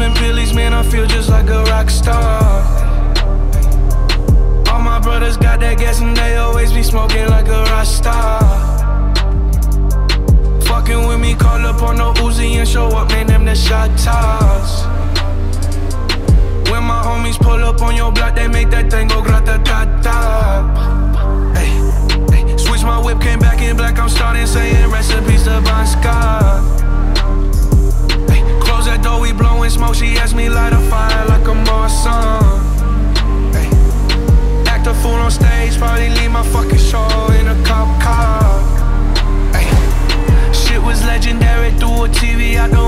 popping pillies, man, I feel just like a rock star. All my brothers got that gas and they always be smoking like a rock star. Fucking with me, call up on the Uzi and show up, man, them the shot toss. When my homies pull up on your block, they make that thing go grata-ta-ta. Ay, switch my whip, came back in black, I'm starting saying recipes to Bon Scott. Ay, close that door, we blowing smoke, she asked me light a fire like a Marsan. Ay, act a fool on stage, probably leave my fucking show in a cop car. Ay, shit was legendary through a TV, I don't